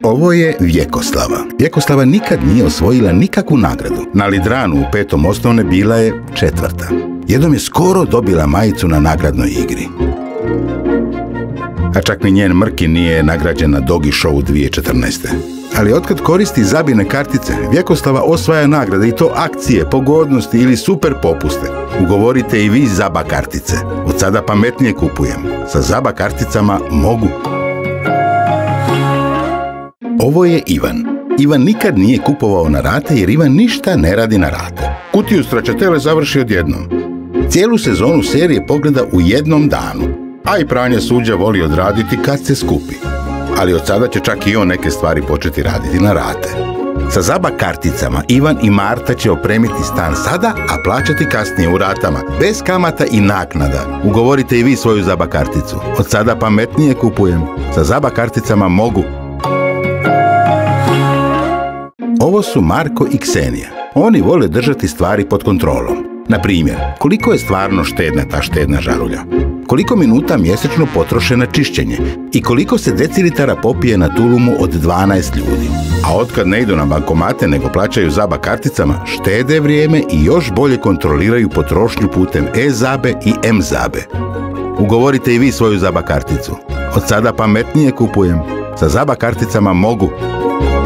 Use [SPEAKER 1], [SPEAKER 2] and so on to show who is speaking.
[SPEAKER 1] Ovo je Vjekoslava. Vjekoslava nikad nije osvojila nikakvu nagradu. Na Lidranu u 5. osnovne bila je 4. Jednom je skoro dobila majicu na nagradnoj igri. A čak ni njen Mrki nije nagrađen na Dogi Showu 2014. Ali otkad koristi Zabine kartice, Vjekoslava osvaja nagrade i to akcije, pogodnosti ili super popuste. Ugovorite i vi Zaba kartice. Od sada pametnije kupujem. Sa Zaba karticama mogu. Ovo je Ivan. Ivan nikad nije kupovao na rate jer Ivan ništa ne radi na rate. Kutiju stracciatelle završi odjednom. Cijelu sezonu serije pogleda u jednom danu. A i pranje suđa voli odraditi kad se skupi. Ali od sada će čak i on neke stvari početi raditi na rate. Sa Zaba karticama Ivan i Marta će opremiti stan sada, a plaćati kasnije u ratama, bez kamata i naknada. Ugovorite i vi svoju Zaba karticu. Od sada pametnije kupujem. Sa Zaba karticama mogu. Ovo su Marko i Ksenija. Oni vole držati stvari pod kontrolom. Na primjer, koliko je stvarno štedna ta štedna žarulja? Koliko minuta mjesečno potroše na čišćenje? I koliko se decilitara popije na tulumu od 12 ljudi? A otkad ne idu na bankomate nego plaćaju Zaba karticama, štede vrijeme i još bolje kontroliraju potrošnju putem e-Zabe i M-Zabe. Ugovorite i vi svoju Zaba karticu. Od sada pametnije kupujem. Sa Zaba karticama mogu.